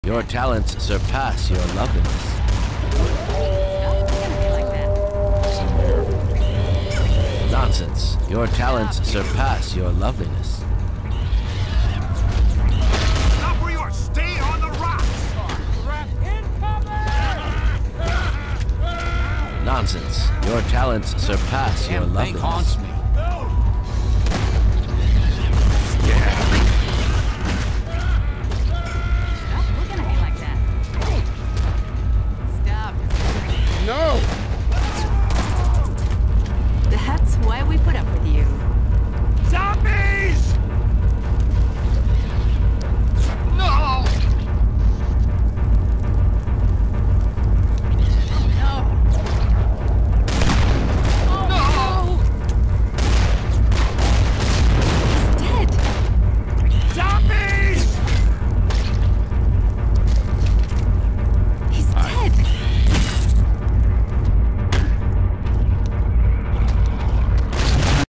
Your talents surpass your loveliness. Nonsense. Your talents surpass your loveliness. Stop where you are! Stay on the rocks! Nonsense. Your talents surpass your loveliness. Haunts me.